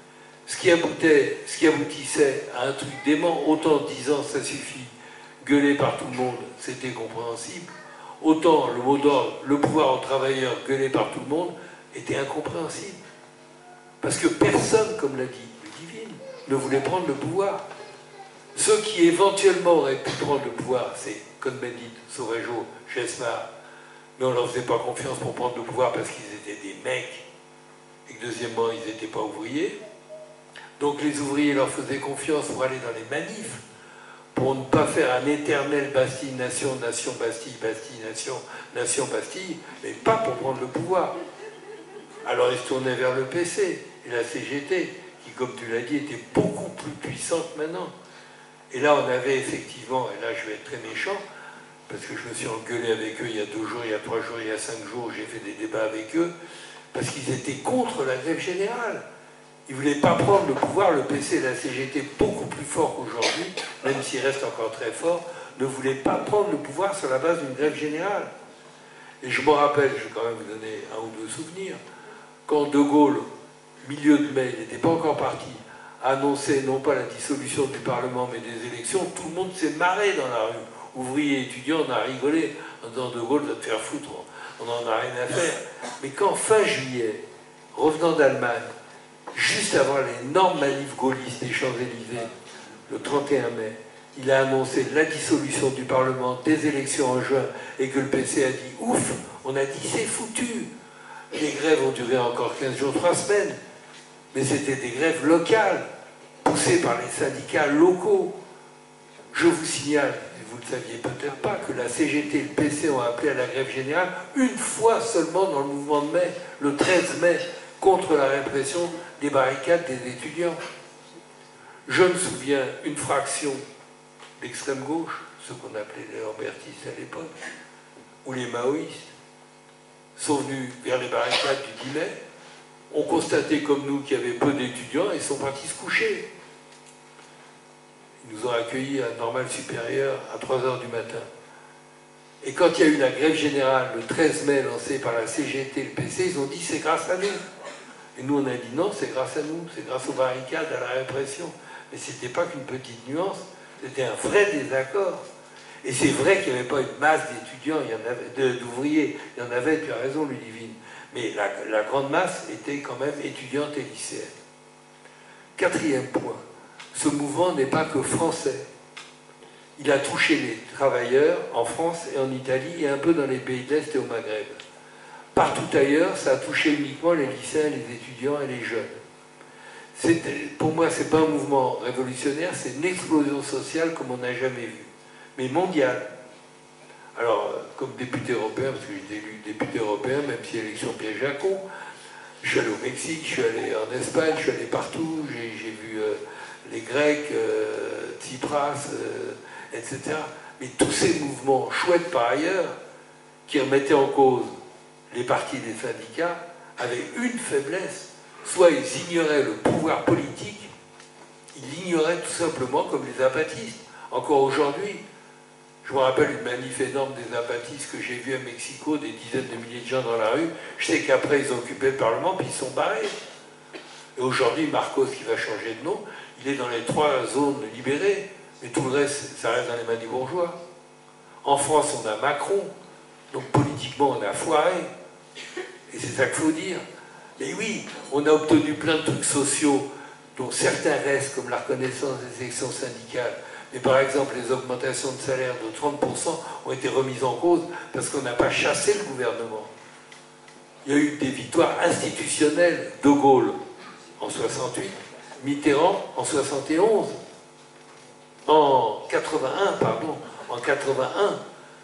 Ce qui aboutait, ce qui aboutissait à un truc dément, autant dix ans ça suffit, gueuler par tout le monde, c'était compréhensible. Autant le mot d'ordre, le pouvoir aux travailleurs, gueuler par tout le monde, était incompréhensible. Parce que personne, comme l'a dit Ludivine, ne voulait prendre le pouvoir. Ceux qui éventuellement auraient pu prendre le pouvoir, c'est Cohn-Bendit, Sauvageau, Gesmar, mais on ne leur faisait pas confiance pour prendre le pouvoir parce qu'ils étaient des mecs, et que deuxièmement, ils n'étaient pas ouvriers. Donc les ouvriers leur faisaient confiance pour aller dans les manifs, pour ne pas faire un éternel Bastille-Nation, Nation-Bastille, Bastille-Nation, Nation-Bastille, mais pas pour prendre le pouvoir. Alors ils se tournaient vers le P C et la C G T, qui, comme tu l'as dit, était beaucoup plus puissante maintenant. Et là, on avait effectivement, et là je vais être très méchant, parce que je me suis engueulé avec eux il y a deux jours, il y a trois jours, il y a cinq jours, j'ai fait des débats avec eux, parce qu'ils étaient contre la grève générale. Ils ne voulaient pas prendre le pouvoir, le P C et la C G T, beaucoup plus fort qu'aujourd'hui, même s'ils restent encore très forts, ne voulaient pas prendre le pouvoir sur la base d'une grève générale. Et je me rappelle, je vais quand même vous donner un ou deux souvenirs, quand De Gaulle, milieu de mai, il n'était pas encore parti, a annoncé non pas la dissolution du Parlement, mais des élections, tout le monde s'est marré dans la rue. Ouvriers et étudiants, on a rigolé en disant De Gaulle va te faire foutre, on n'en a rien à faire. Mais quand fin juillet, revenant d'Allemagne, juste avant l'énorme manif gaulliste des Champs-Élysées, le trente et un mai, il a annoncé la dissolution du Parlement, des élections en juin, et que le P C a dit « Ouf, on a dit c'est foutu ». Les grèves ont duré encore quinze jours, trois semaines, mais c'était des grèves locales, poussées par les syndicats locaux. Je vous signale, et vous ne le saviez peut-être pas, que la C G T et le P C ont appelé à la grève générale une fois seulement dans le mouvement de mai, le treize mai, contre la répression des barricades des étudiants. Je me souviens, une fraction d'extrême gauche, ce qu'on appelait les lambertistes à l'époque, ou les maoïstes, sont venus vers les barricades du dix mai, ont constaté comme nous qu'il y avait peu d'étudiants et sont partis se coucher. Ils nous ont accueillis à Normale Supérieure à trois heures du matin. Et quand il y a eu la grève générale le treize mai lancée par la C G T et le P C, ils ont dit c'est grâce à nous. Et nous on a dit non, c'est grâce à nous, c'est grâce aux barricades, à la répression. Mais ce n'était pas qu'une petite nuance, c'était un vrai désaccord. Et c'est vrai qu'il n'y avait pas une masse d'étudiants, il y en avait, d'ouvriers, il y en avait, tu as raison Ludivine. Mais la, la grande masse était quand même étudiante et lycéenne. Quatrième point, ce mouvement n'est pas que français. Il a touché les travailleurs en France et en Italie et un peu dans les pays de l'Est et au Maghreb. Partout ailleurs, ça a touché uniquement les lycéens, les étudiants et les jeunes. Pour moi, ce n'est pas un mouvement révolutionnaire, c'est une explosion sociale comme on n'a jamais vu, mais mondiale. Alors, comme député européen, parce que j'ai été élu député européen, même si l'élection piège à con, je suis allé au Mexique, je suis allé en Espagne, je suis allé partout, j'ai vu euh, les Grecs, euh, Tsipras, euh, et cetera. Mais tous ces mouvements, chouettes par ailleurs, qui remettaient en cause les partis des syndicats, avaient une faiblesse. Soit ils ignoraient le pouvoir politique, ils l'ignoraient tout simplement comme les zapatistes. Encore aujourd'hui, je me rappelle une manif énorme des zapatistes que j'ai vue à Mexico, des dizaines de milliers de gens dans la rue. Je sais qu'après ils ont occupé le Parlement, puis ils sont barrés. Et aujourd'hui, Marcos, qui va changer de nom, il est dans les trois zones libérées, mais tout le reste, ça reste dans les mains des bourgeois. En France, on a Macron, donc politiquement, on a foiré. Et c'est ça qu'il faut dire. Et oui, on a obtenu plein de trucs sociaux, dont certains restent, comme la reconnaissance des sections syndicales. Mais par exemple, les augmentations de salaire de trente pour cent ont été remises en cause parce qu'on n'a pas chassé le gouvernement. Il y a eu des victoires institutionnelles. De Gaulle en soixante-huit, Mitterrand en soixante et onze, en quatre-vingt-un, pardon, en quatre-vingt-un.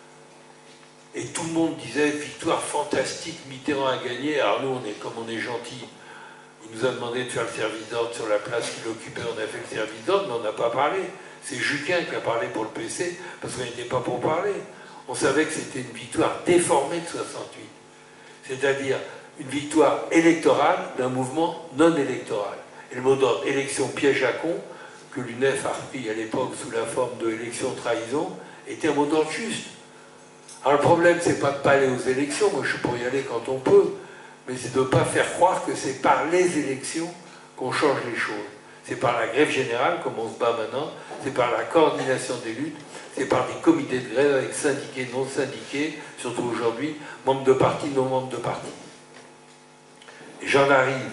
Et tout le monde disait victoire fantastique, Mitterrand a gagné. Alors nous, on est, comme on est gentil, il nous a demandé de faire le service d'ordre sur la place qu'il occupait, on a fait le service d'ordre, mais on n'a pas parlé. C'est Juquin qui a parlé pour le P C, parce qu'on n'était pas pour parler. On savait que c'était une victoire déformée de soixante-huit. C'est-à-dire une victoire électorale d'un mouvement non électoral. Et le mot d'ordre élection piège à con, que l'U N E F a repris à l'époque sous la forme de élection trahison, était un mot d'ordre juste. Alors le problème, c'est pas de ne pas aller aux élections, moi je suis pour y aller quand on peut, mais c'est de ne pas faire croire que c'est par les élections qu'on change les choses. C'est par la grève générale, comme on se bat maintenant, c'est par la coordination des luttes, c'est par des comités de grève avec syndiqués, non syndiqués, surtout aujourd'hui, membres de partis, non membres de partis. Et j'en arrive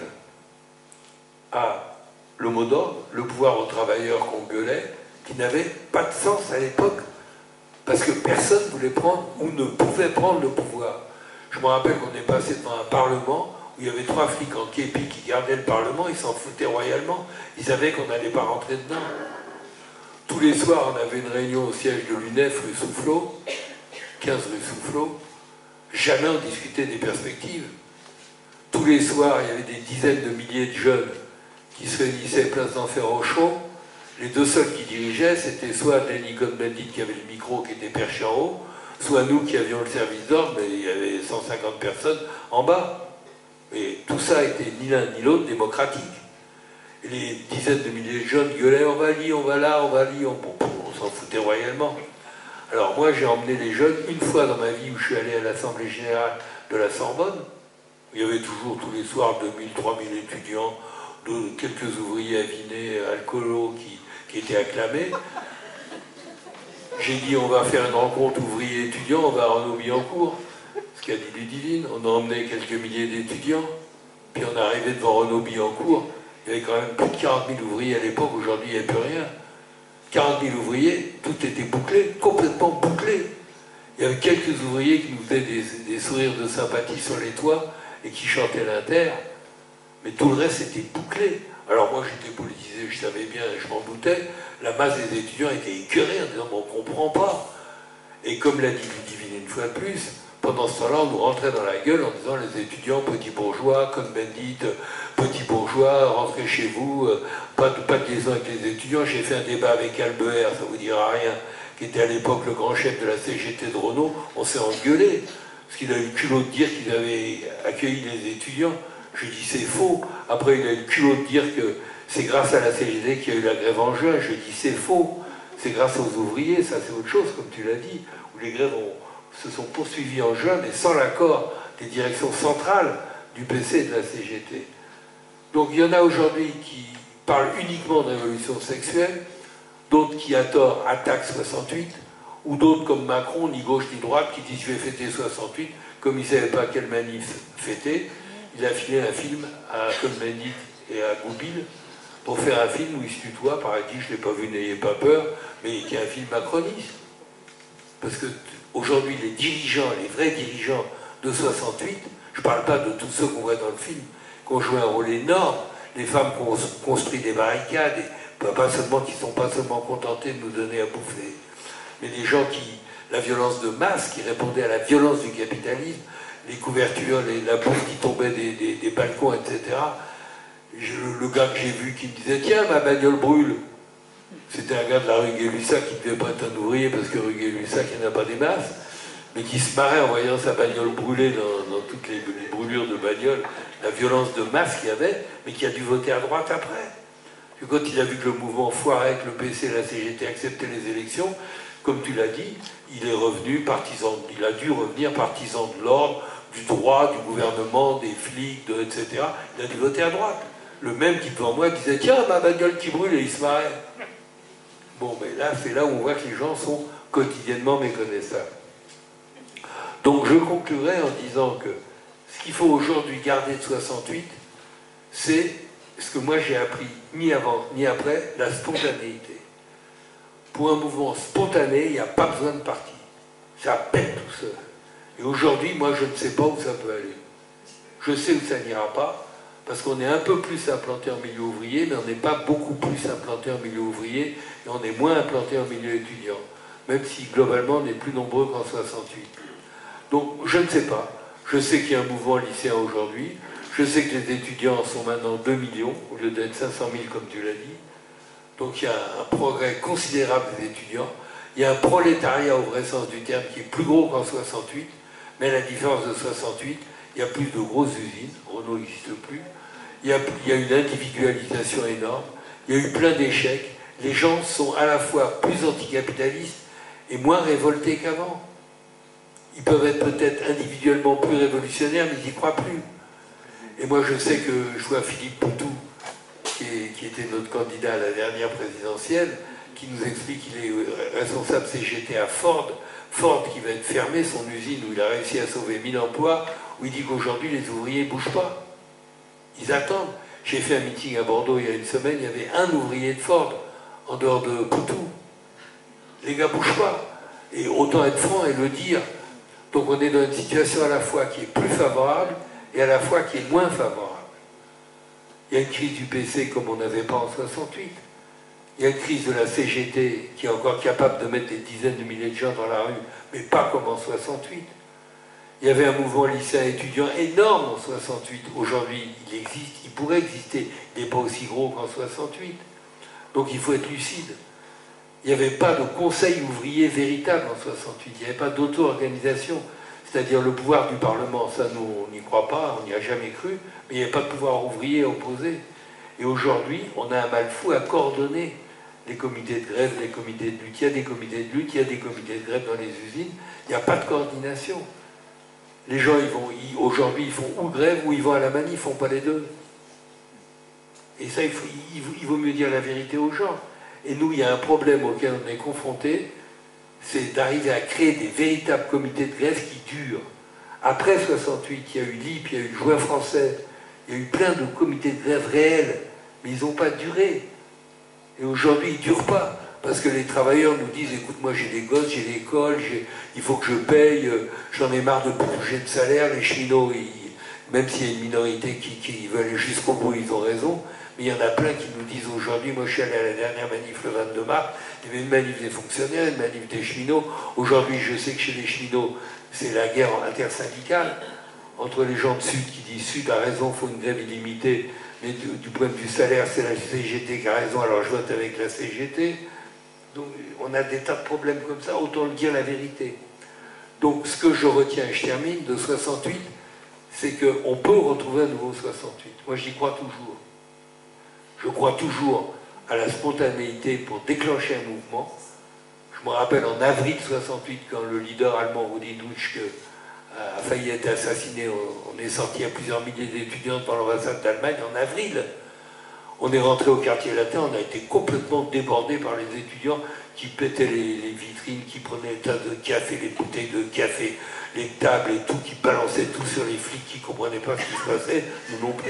à le mot d'ordre, le pouvoir aux travailleurs qu'on gueulait, qui n'avait pas de sens à l'époque, parce que personne ne voulait prendre ou ne pouvait prendre le pouvoir. Je me rappelle qu'on est passé devant un parlement où il y avait trois flics en képi qui gardaient le parlement, ils s'en foutaient royalement, ils savaient qu'on n'allait pas rentrer dedans. Tous les soirs, on avait une réunion au siège de l'U N E F rue Soufflot, quinze rue Soufflot, jamais on discutait des perspectives. Tous les soirs, il y avait des dizaines de milliers de jeunes qui se réunissaient place d'Enfer au chaud. Les deux seuls qui dirigeaient, c'était soit Lenny Cohn-Bendit qui avait le micro qui était perché en haut, soit nous qui avions le service d'ordre, mais il y avait cent cinquante personnes en bas. Mais tout ça était ni l'un ni l'autre démocratique. Et les dizaines de milliers de jeunes gueulaient « on va lire, on va là, on va lire », on, on, on s'en foutait royalement. Alors moi, j'ai emmené les jeunes une fois dans ma vie où je suis allé à l'Assemblée Générale de la Sorbonne. Il y avait toujours tous les soirs deux mille, trois mille étudiants, de, quelques ouvriers avinés, alcoolos qui, qui étaient acclamés. J'ai dit on va faire une rencontre ouvriers-étudiants, on va à Renaud-Billancourt. Ce qu'a dit Ludivine, on a emmené quelques milliers d'étudiants, puis on est arrivé devant Renaud-Billancourt, il y avait quand même plus de quarante mille ouvriers à l'époque, aujourd'hui il n'y a plus rien. quarante mille ouvriers, tout était bouclé, complètement bouclé. Il y avait quelques ouvriers qui nous faisaient des, des sourires de sympathie sur les toits et qui chantaient l'inter, mais tout le reste était bouclé. Alors moi j'étais politisé, je savais bien, je m'en doutais, la masse des étudiants était écœurée en disant bon, on ne comprend pas. Et comme l'a dit Ludivine une fois de plus, pendant ce temps-là, on nous rentrait dans la gueule en disant les étudiants, petits bourgeois, Cohn-Bendit, petits bourgeois, rentrez chez vous, pas de, pas de liaison avec les étudiants. J'ai fait un débat avec Albert, ça vous dira rien, qui était à l'époque le grand chef de la C G T de Renault. On s'est engueulé, parce qu'il a eu le culot de dire qu'ils avaient accueilli les étudiants. Je lui dis c'est faux. Après, il a eu le culot de dire que c'est grâce à la C G T qu'il y a eu la grève en juin. Je lui dis c'est faux. C'est grâce aux ouvriers, ça c'est autre chose, comme tu l'as dit, où les grèves ont, se sont poursuivies en juin, mais sans l'accord des directions centrales du P C et de la C G T. Donc il y en a aujourd'hui qui parlent uniquement de révolution sexuelle, d'autres qui, à tort, attaquent soixante-huit, ou d'autres comme Macron, ni gauche ni droite, qui disent je vais fêter soixante-huit, comme il ne savait pas quelle manif fêter. Il a filé un film à Cohn-Bendit et à Goupil pour faire un film où il se tutoie, paraît-il, je ne l'ai pas vu, n'ayez pas peur, mais qui est un film macroniste. Parce que aujourd'hui, les dirigeants, les vrais dirigeants de soixante-huit, je ne parle pas de tous ceux qu'on voit dans le film, qui ont joué un rôle énorme, les femmes qui ont construit des barricades, et pas seulement, qui ne sont pas seulement contentés de nous donner à bouffer, mais les gens qui, la violence de masse, qui répondait à la violence du capitalisme, les couvertures, les, la bouffe qui tombait des, des, des balcons, et cetera. Je, le gars que j'ai vu qui me disait « Tiens, ma bagnole brûle !» C'était un gars de la rue Gay-Lussac qui ne devait pas être un ouvrier parce que rue Gay-Lussac, il n'y en a pas des masses, mais qui se marrait en voyant sa bagnole brûler dans, dans toutes les, les brûlures de bagnole, la violence de masse qu'il y avait, mais qui a dû voter à droite après. Et quand il a vu que le mouvement foirait, que le P C et la C G T acceptaient les élections, comme tu l'as dit, il est revenu partisan, il a dû revenir partisan de l'ordre, du droit, du gouvernement, des flics, de, et cetera. Il a dû voter à droite. Le même qui devant moi disait « Tiens, ma bagnole qui brûle » et il se marrait. Bon, mais là, c'est là où on voit que les gens sont quotidiennement méconnaissables. Donc je conclurai en disant que ce qu'il faut aujourd'hui garder de soixante-huit, c'est ce que moi j'ai appris ni avant ni après, la spontanéité. Pour un mouvement spontané, il n'y a pas besoin de parti. Ça pète tout seul. Et aujourd'hui, moi je ne sais pas où ça peut aller. Je sais où ça n'ira pas, parce qu'on est un peu plus implanté en milieu ouvrier, mais on n'est pas beaucoup plus implanté en milieu ouvrier, et on est moins implanté en milieu étudiant, même si globalement on est plus nombreux qu'en soixante-huit. Donc je ne sais pas. Je sais qu'il y a un mouvement lycéen aujourd'hui, je sais que les étudiants sont maintenant deux millions, au lieu d'être cinq cent mille comme tu l'as dit. Donc il y a un progrès considérable des étudiants, il y a un prolétariat au vrai sens du terme qui est plus gros qu'en soixante-huit, mais à la différence de soixante-huit, il y a plus de grosses usines, Renault n'existe plus, il y, a, il y a une individualisation énorme, il y a eu plein d'échecs, les gens sont à la fois plus anticapitalistes et moins révoltés qu'avant. Ils peuvent être peut-être individuellement plus révolutionnaires, mais ils n'y croient plus. Et moi je sais que je vois Philippe Poutou, qui, est, qui était notre candidat à la dernière présidentielle, qui nous explique qu'il est responsable C G T à Ford, Ford qui va être fermé, son usine où il a réussi à sauver mille emplois, où il dit qu'aujourd'hui les ouvriers ne bougent pas. Ils attendent. J'ai fait un meeting à Bordeaux il y a une semaine, il y avait un ouvrier de Ford, en dehors de Poutou. Les gars ne bougent pas. Et autant être franc et le dire. Donc on est dans une situation à la fois qui est plus favorable et à la fois qui est moins favorable. Il y a une crise du P C comme on n'avait pas en soixante-huit. Il y a une crise de la C G T qui est encore capable de mettre des dizaines de milliers de gens dans la rue, mais pas comme en soixante-huit. Il y avait un mouvement lycéen étudiant énorme en soixante-huit. Aujourd'hui, il existe, il pourrait exister, il n'est pas aussi gros qu'en soixante-huit. Donc il faut être lucide. Il n'y avait pas de conseil ouvrier véritable en soixante-huit, il n'y avait pas d'auto-organisation, c'est-à-dire le pouvoir du Parlement, ça nous on n'y croit pas, on n'y a jamais cru, mais il n'y avait pas de pouvoir ouvrier opposé. Et aujourd'hui, on a un mal fou à coordonner les comités de grève, les comités de lutte. Il y a des comités de lutte, il y a des comités de grève dans les usines, il n'y a pas de coordination. Les gens, ils vont, ils, aujourd'hui, ils font ou grève ou ils vont à la manif, ils ne font pas les deux. Et ça, il, faut, il, il vaut mieux dire la vérité aux gens. Et nous, il y a un problème auquel on est confronté, c'est d'arriver à créer des véritables comités de grève qui durent. Après soixante-huit, il y a eu l'I P, il y a eu le Joint français, il y a eu plein de comités de grève réels, mais ils n'ont pas duré. Et aujourd'hui, ils ne durent pas. Parce que les travailleurs nous disent, écoute, moi j'ai des gosses, j'ai l'école, il faut que je paye, j'en ai marre de plus toucher de salaire, les cheminots, ils, même s'il y a une minorité qui, qui veut aller jusqu'au bout, ils ont raison, mais il y en a plein qui nous disent aujourd'hui, moi je suis allé à la dernière manif le vingt-deux mars, il y avait une manif des fonctionnaires, une manif des cheminots. Aujourd'hui, je sais que chez les cheminots, c'est la guerre intersyndicale entre les gens de Sud qui disent Sud a raison, il faut une grève illimitée, mais du, du point de vue salaire, c'est la C G T qui a raison, alors je vote avec la C G T. Donc on a des tas de problèmes comme ça, autant le dire la vérité. Donc ce que je retiens, et je termine, de soixante-huit, c'est qu'on peut retrouver un nouveau soixante-huit. Moi j'y crois toujours. Je crois toujours à la spontanéité pour déclencher un mouvement. Je me rappelle en avril soixante-huit, quand le leader allemand Rudi Dutschke a failli être assassiné, on est sorti à plusieurs milliers d'étudiants par l'ambassade d'Allemagne en avril. On est rentré au quartier latin, on a été complètement débordé par les étudiants qui pétaient les, les vitrines, qui prenaient les tasses de café, les bouteilles de café, les tables et tout, qui balançaient tout sur les flics qui ne comprenaient pas ce qui se passait, nous non plus.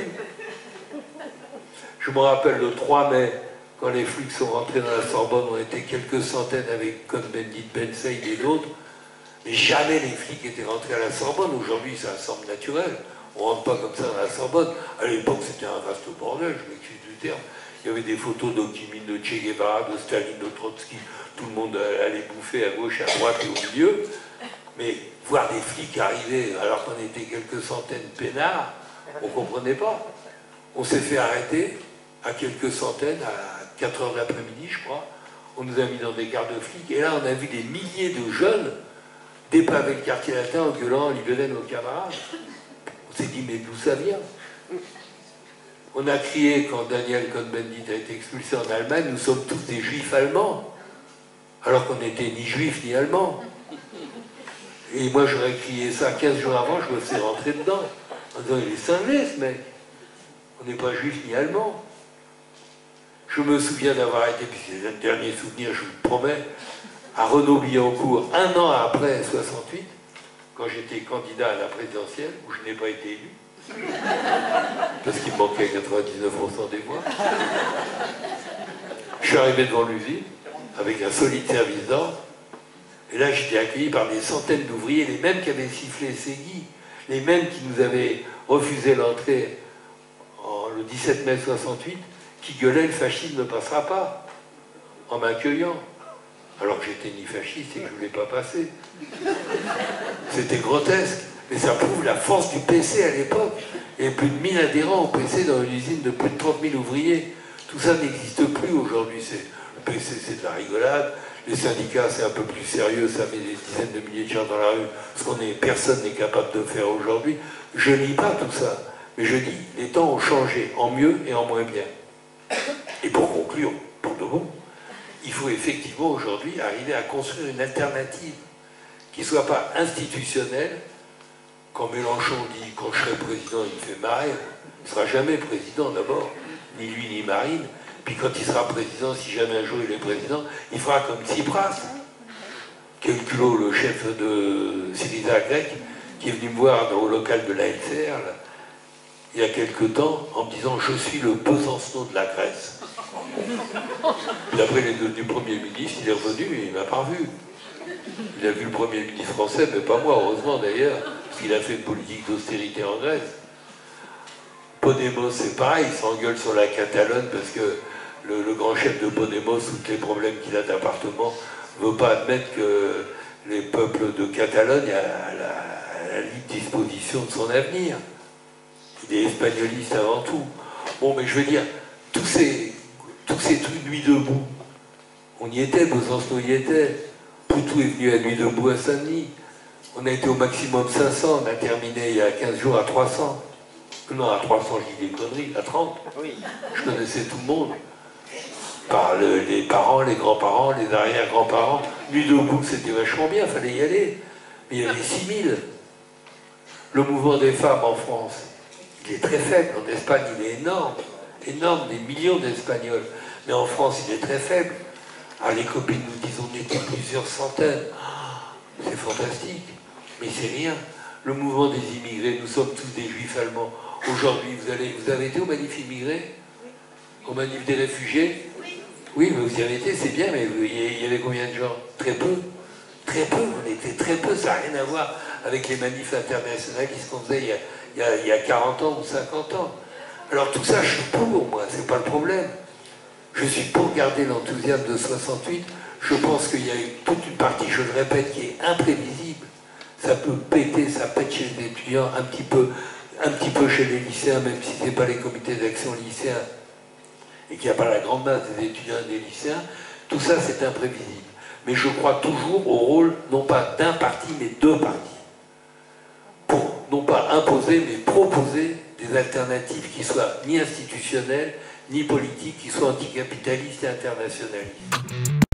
Je me rappelle le trois mai, quand les flics sont rentrés dans la Sorbonne, on était quelques centaines avec Cohn-Bendit, Ben Said et d'autres, mais jamais les flics étaient rentrés à la Sorbonne. Aujourd'hui, ça semble naturel. On ne rentre pas comme ça dans la Sorbonne. À l'époque, c'était un vaste bordel, je m'excuse du terme. Il y avait des photos d'Ho Chi Minh, de Che Guevara, de Staline, de Trotsky. Tout le monde allait bouffer à gauche, à droite et au milieu. Mais voir des flics arriver alors qu'on était quelques centaines peinards, on ne comprenait pas. On s'est fait arrêter à quelques centaines, à quatre heures de l'après-midi, je crois. On nous a mis dans des gardes de flics. Et là, on a vu des milliers de jeunes dépaver le quartier latin en gueulant, en libérant nos camarades. On s'est dit, mais d'où ça vient? On a crié quand Daniel Cohn-Bendit a été expulsé en Allemagne, nous sommes tous des juifs allemands, alors qu'on n'était ni juifs ni allemands. Et moi j'aurais crié ça quinze jours avant, je me suis rentré dedans, en disant il est cinglé ce mec, on n'est pas juif ni allemand. Je me souviens d'avoir été, puis c'est un dernier souvenir, je vous le promets, à Renaud-Billancourt, un an après soixante-huit, quand j'étais candidat à la présidentielle, où je n'ai pas été élu, parce qu'il me manquait quatre-vingt-dix-neuf pour cent des voix. Je suis arrivé devant l'usine, avec un solide service d'ordre, et là j'étais accueilli par des centaines d'ouvriers, les mêmes qui avaient sifflé Ségui, les mêmes qui nous avaient refusé l'entrée le dix-sept mai soixante-huit, qui gueulaient « le fascisme ne passera pas » en m'accueillant. Alors que j'étais ni fasciste et que je ne voulais pas passer. C'était grotesque, mais ça prouve la force du P C à l'époque. Il y avait plus de mille adhérents au P C dans une usine de plus de trente mille ouvriers. Tout ça n'existe plus aujourd'hui. Le P C, c'est de la rigolade. Les syndicats, c'est un peu plus sérieux. Ça met des dizaines de milliers de gens dans la rue. Ce qu'on est, personne n'est capable de faire aujourd'hui. Je ne lis pas tout ça. Mais je dis, les temps ont changé, en mieux et en moins bien. Et pour conclure, pour de bon, il faut effectivement aujourd'hui arriver à construire une alternative qui ne soit pas institutionnelle. Quand Mélenchon dit « quand je serai président, il me fait marrer », il ne sera jamais président d'abord, ni lui ni Marine. Puis quand il sera président, si jamais un jour il est président, il fera comme Tsipras. Quel culot, le chef de Syriza grec, qui est venu me voir au local de l'A L C R, là, il y a quelque temps, en me disant « je suis le Besancenot de la Grèce ». Puis après, il est devenu Premier ministre, il est revenu et il ne m'a pas revu. Il a vu le Premier ministre français, mais pas moi, heureusement d'ailleurs, parce qu'il a fait une politique d'austérité en Grèce. Podemos, c'est pareil, il s'engueule sur la Catalogne parce que le, le grand chef de Podemos, tous les problèmes qu'il a d'appartement, ne veut pas admettre que les peuples de Catalogne à la, à la libre disposition de son avenir. Il est espagnoliste avant tout. Bon, mais je veux dire, tous ces, tous ces trucs nuit debout, on y était, Besancenot y était. Poutou est venu à nuit debout à Saint-Denis. On a été au maximum cinq cents, on a terminé il y a quinze jours à trois cents. Non, à trois cents, je dis des conneries, à trente. Oui. Je connaissais tout le monde. Par le, les parents, les grands-parents, les arrière-grands-parents. Nuit debout, c'était vachement bien, il fallait y aller. Mais il y avait six mille. Le mouvement des femmes en France, il est très faible. En Espagne, il est énorme. Énorme, des millions d'Espagnols. Mais en France, il est très faible. Ah, les copines nous disent, on était plusieurs centaines. Ah, c'est fantastique. Mais c'est rien. Le mouvement des immigrés, nous sommes tous des juifs allemands. Aujourd'hui, vous, allez, vous avez été au manif immigré? Au manif des réfugiés? Oui, mais vous y avez été, c'est bien, mais il y avait combien de gens? Très peu. Très peu, on était très peu, ça n'a rien à voir avec les manifs internationalistes qu'on faisait il y, a, il y a, il y a quarante ans ou cinquante ans. Alors tout ça, je suis pour, moi, c'est pas le problème. Je suis pour garder l'enthousiasme de soixante-huit. Je pense qu'il y a toute une partie, je le répète, qui est imprévisible. Ça peut péter, ça pète chez les étudiants, un petit peu, un petit peu chez les lycéens, même si ce n'est pas les comités d'action lycéens, et qu'il n'y a pas la grande masse des étudiants et des lycéens. Tout ça, c'est imprévisible. Mais je crois toujours au rôle, non pas d'un parti, mais deux partis. Pour, non pas imposer, mais proposer des alternatives qui soient ni institutionnelles, ni politiques, qui soient anticapitalistes et internationalistes.